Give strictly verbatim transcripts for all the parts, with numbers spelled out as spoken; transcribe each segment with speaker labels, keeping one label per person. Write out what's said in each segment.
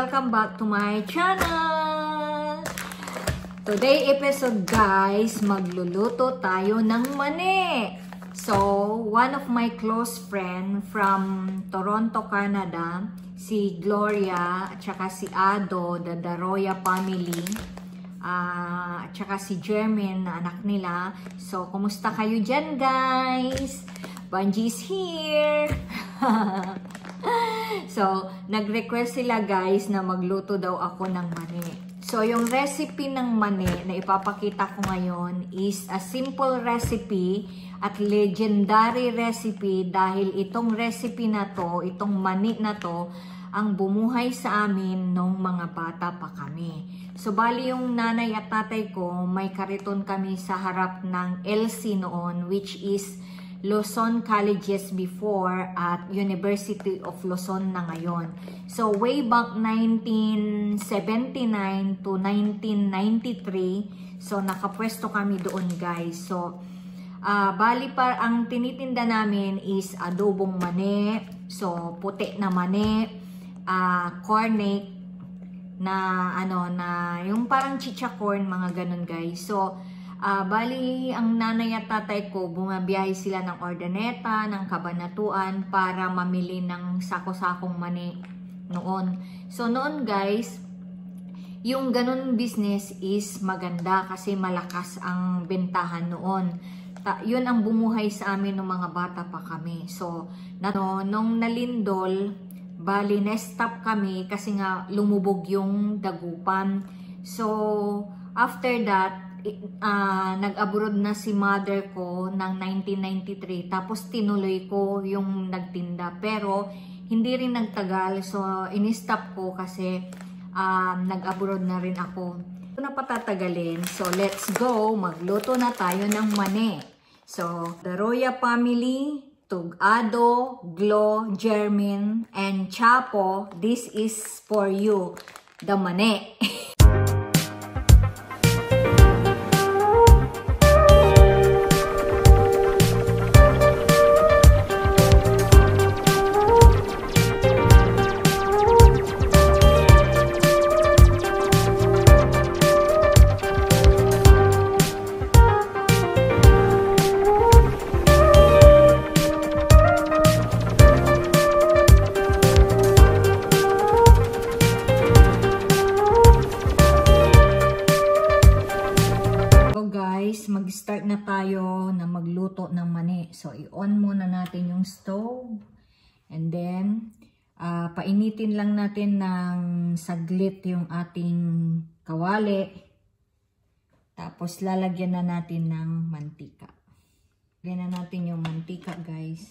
Speaker 1: Welcome back to my channel! Today episode guys, magluluto tayo ng mani. So, one of my close friend from Toronto, Canada, si Gloria, at saka si Ado, the Daroya family, uh, at saka si Jermaine na anak nila. So, kumusta kayo dyan guys? Bunjie's here! So, nag-request sila guys na magluto daw ako ng mani. So, yung recipe ng mani na ipapakita ko ngayon is a simple recipe at legendary recipe dahil itong recipe na to, itong mani na to, ang bumuhay sa amin nung mga bata pa kami. So, bali yung nanay at tatay ko, may kariton kami sa harap ng L C noon, which is Luzon Colleges before at University of Luzon na ngayon. So, way back nineteen seventy-nine to nineteen ninety-three, so nakapwesto kami doon guys. So, uh, bali pa ang tinitinda namin is adobong mani, so puti na mani, uh, cornate na ano na yung parang chicha corn, mga ganun guys. So, Uh, bali, ang nanay at tatay ko, bumabiyahe sila ng Ordaneta, ng Cabanatuan para mamili ng sako-sakong mani noon. So, noon guys, yung ganun business is maganda kasi malakas ang bentahan noon. Ta yun ang bumuhay sa amin ng mga bata pa kami. So, no, nung nalindol, bali, na-stop kami kasi nga lumubog yung dagupan. So, after that, Uh, nag-abroad na si mother ko ng nineteen ninety-three, tapos tinuloy ko yung nagtinda, pero hindi rin nagtagal, so in-stop ko kasi um, nag-abroad na rin ako. Ito na patatagalin, so let's go, magluto na tayo ng mani. So, the Daroya family, Tugado, Glo, Jermaine, and Chapo, this is for you, the mani. Mag-start na tayo na magluto ng mani. So, i-on muna natin yung stove. And then, uh, painitin lang natin ng saglit yung ating kawali. Tapos, lalagyan na natin ng mantika. Lagyan na natin yung mantika, guys.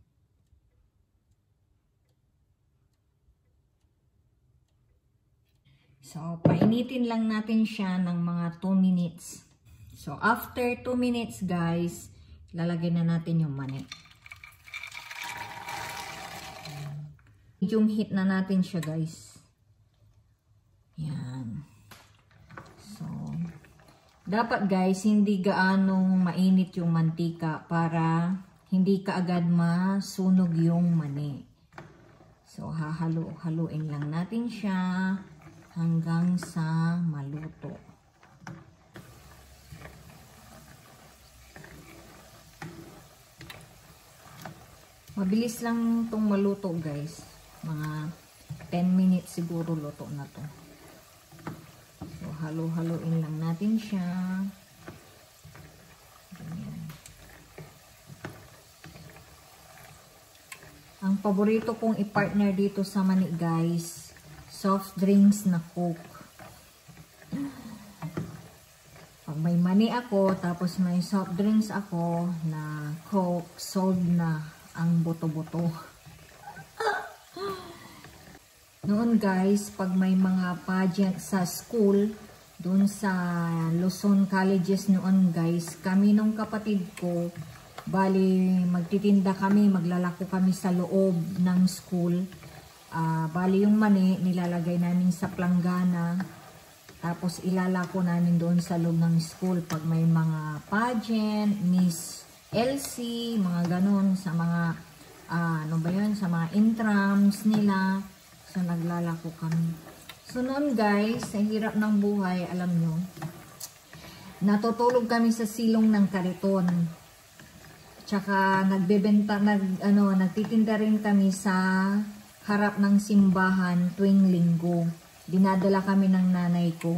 Speaker 1: So, painitin lang natin siya ng mga two minutes. So, after two minutes, guys, lalagyan na natin yung mani. Medium heat na natin siya, guys. Yan. So, dapat, guys, hindi gaanong mainit yung mantika para hindi kaagad masunog yung mani. So, hahalo-haluin lang natin siya hanggang sa maluto. Mabilis lang itong maluto guys. Mga ten minutes siguro luto na to. So, halo-haloin lang natin siya. Ganyan. Ang paborito kong i-partner dito sa mani guys, soft drinks na Coke. Pag may mani ako, tapos may soft drinks ako na Coke, sold na ang boto-boto. Noon guys, pag may mga pageant sa school, doon sa Luzon Colleges noon guys, kami nung kapatid ko, bali magtitinda kami, maglalako kami sa loob ng school. Uh, bali yung mani, nilalagay namin sa planggana, tapos ilalako namin doon sa loob ng school pag may mga pageant, Miss L C, mga ganun, sa mga, uh, ano ba yun, sa mga intrams nila. So, naglalako kami. So noon guys, sa hirap ng buhay, alam nyo, natutulog kami sa silong ng kariton. Tsaka nagbebenta, nag, ano, nagtitinda rin kami sa harap ng simbahan tuwing linggo. Dinadala kami ng nanay ko.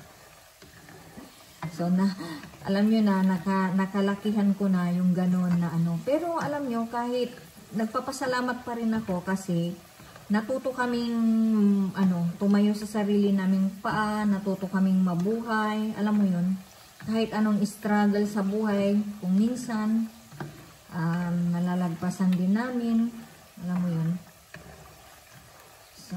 Speaker 1: So na, alam nyo na, naka, nakalakihan ko na yung ganon na ano. Pero alam nyo, kahit nagpapasalamat pa rin ako kasi natuto kaming ano, tumayo sa sarili naming paa, natuto kaming mabuhay, alam mo yun, kahit anong struggle sa buhay, kung minsan, um, nalalagpasan din namin, alam mo yun. So,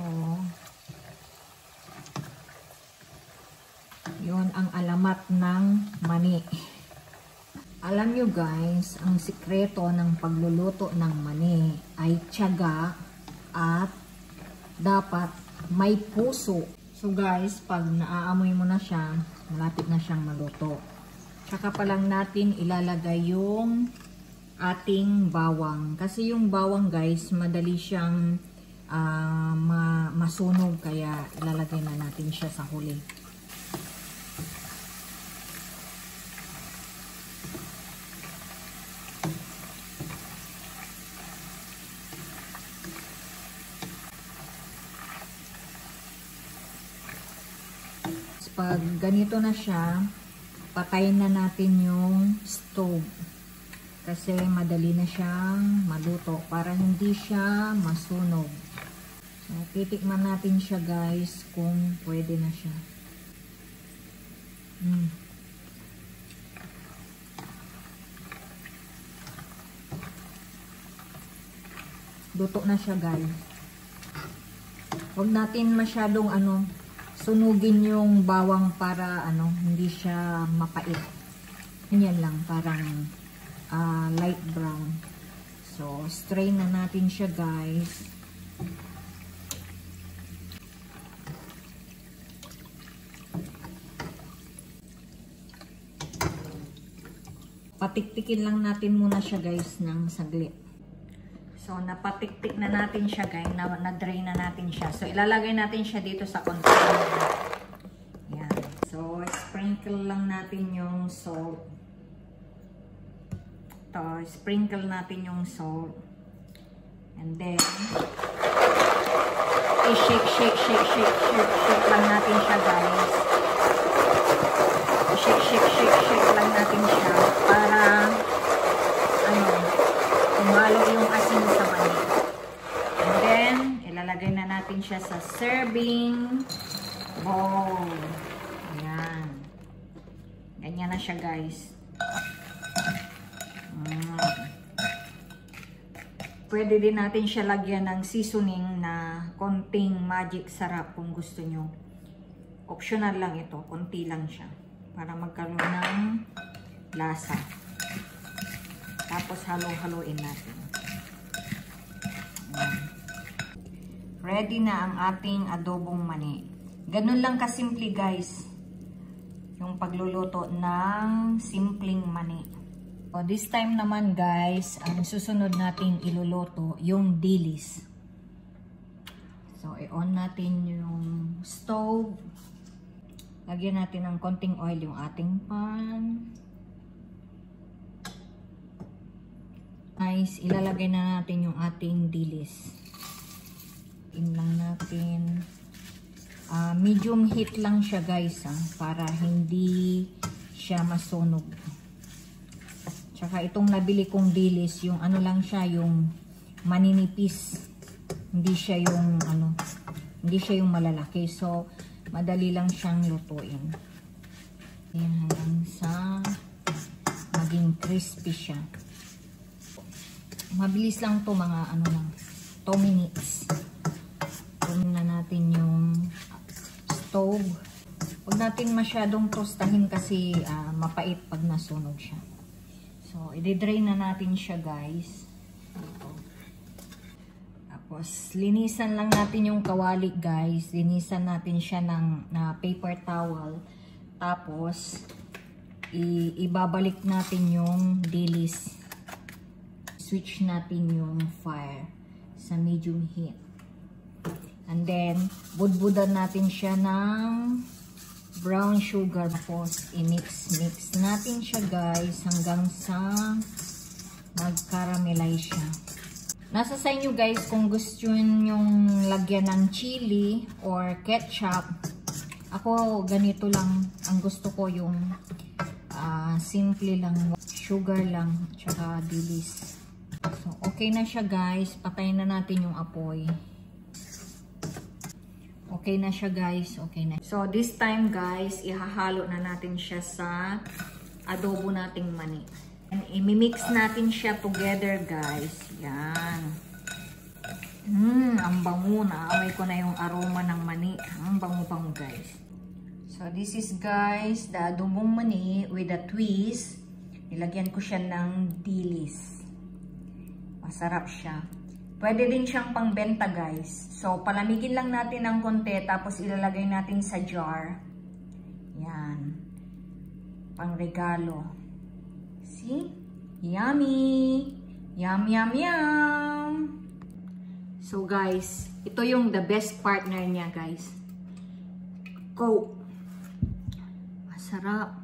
Speaker 1: yun ang alamat ng mani. Alam nyo guys, ang sikreto ng pagluluto ng mani ay tiyaga at dapat may puso. So guys, pag naaamoy mo na siya, malapit na siyang maluto. Tsaka pa lang natin ilalagay yung ating bawang. Kasi yung bawang guys, madali siyang uh, ma masunog, kaya ilalagay na natin siya sa huli. Pag ganito na siya, patayin na natin yung stove. Kasi madali na siyang maluto para hindi siya masunog. So, titikman natin siya guys kung pwede na siya. Mm. Luto na siya guys. Huwag natin masyadong ano, sunugin yung bawang para ano, hindi siya mapait. Ganyan lang, parang uh, light brown. So, strain na natin siya guys. Patiktikin lang natin muna siya guys ng saglit. So, napatiktik na natin siya guys, na-drain na natin siya. So, ilalagay natin siya dito sa container. Yan. So, sprinkle lang natin yung salt. Ito, sprinkle natin yung salt. And then, i-shake, shake, shake, shake, shake, shake lang natin siya guys. Shake, shake, shake, shake lang natin siya para, ano, umalo yung asin sa mani. And then, ilalagay na natin siya sa serving bowl. Ayan. Ganyan na siya guys. Mm. Pwede din natin siya lagyan ng seasoning na konting magic sarap kung gusto nyo. Optional lang ito. Konti lang siya. Para magkaroon ng lasa. Tapos halo-haloin natin. Ayan. Ready na ang ating adobong mani. Ganun lang kasimple guys. Yung pagluluto ng simpleng mani. So, this time naman guys, ang susunod nating iluluto yung dilis. So, i-on natin yung stove. Lagyan natin ng konting oil yung ating pan. Nice, ilalagay na natin yung ating dilis. In lang natin. Uh, medium heat lang siya guys, ha, para hindi siya masunog. Tsaka itong nabili kong dilis, yung ano lang siya, yung maninipis. Hindi siya yung ano, hindi siya yung malalaki. So, madali lang siyang lutuin. Ayan, hanggang sa maging crispy siya. Mabilis lang to, mga ano lang, two minutes. Punin na natin yung stove. Huwag natin masyadong tostahin kasi uh, mapait pag nasunog siya. So, i-drain na natin siya guys. Ito. Tapos, linisan lang natin yung kawali guys. Linisan natin siya ng na paper towel. Tapos, ibabalik natin yung dilis. Switch natin yung fire sa medium heat. And then, budbudan natin siya ng brown sugar. Tapos, i-mix-mix natin siya guys hanggang sa mag-caramelize siya. Nasa sa inyo guys kung gusto nyong lagyan ng chili or ketchup. Ako, ganito lang. Ang gusto ko yung uh, simple lang. Sugar lang. Tsaka dilis. So, okay na siya guys. Patayin na natin yung apoy. Okay na siya guys. Okay na. So, this time guys, ihahalo na natin siya sa adobo nating mani. And imimix natin siya together guys. Yan. Mmm, ang bango. Naamoy ko na yung aroma ng mani. Ang bango-bango guys. So, this is guys, the adobong mani with a twist. Nilagyan ko siya ng dilis. Masarap siya. Pwede din siyang pangbenta guys. So, palamigin lang natin ng konti tapos ilalagay natin sa jar. Yan. Pangregalo. See? Yummy! Yum, yum, yum! So guys, ito yung the best partner niya guys. Coke. Masarap.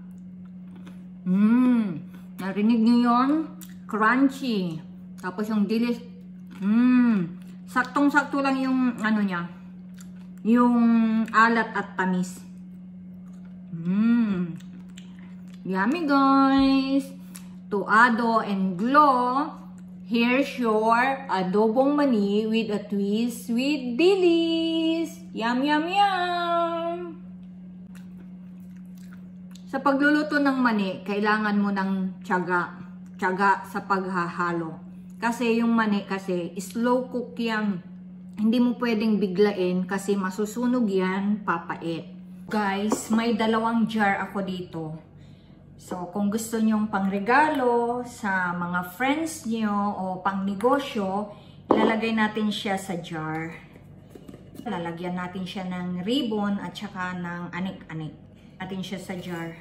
Speaker 1: Mmm. Narinig niyo yun? Crunchy. Tapos yung dilis. Mmm, saktong-sakto lang yung ano niya, yung alat at tamis. Mmm, yummy guys. To ado and glow, here's your adobong mani with a twist with dilis. Yum, yum, yum. Sa pagluluto ng mani, kailangan mo ng tiyaga, tiyaga sa paghahalo. Kasi yung mani kasi, slow cook yan. Hindi mo pwedeng biglain kasi masusunog yan, papait. Guys, may dalawang jar ako dito. So, kung gusto nyong pangregalo sa mga friends nyo o pang negosyo, ilalagay natin siya sa jar. Lalagyan natin siya ng ribbon at saka ng anik-anik. Natin siya sa jar.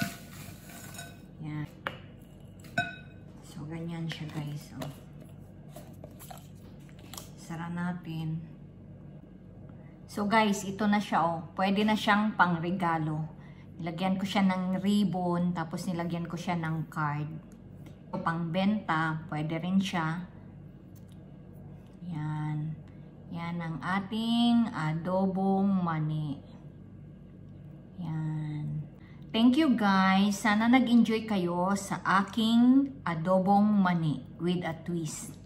Speaker 1: Yan. So, ganyan siya guys. Oh. Sara natin. So guys, ito na siya oh. Pwede na siyang pangregalo. Nilagyan ko siya ng ribbon, tapos nilagyan ko siya ng card. O pangbenta, pwede rin siya. Yan. Yan ang ating adobong mani. Yan. Thank you guys. Sana nag-enjoy kayo sa aking adobong mani with a twist.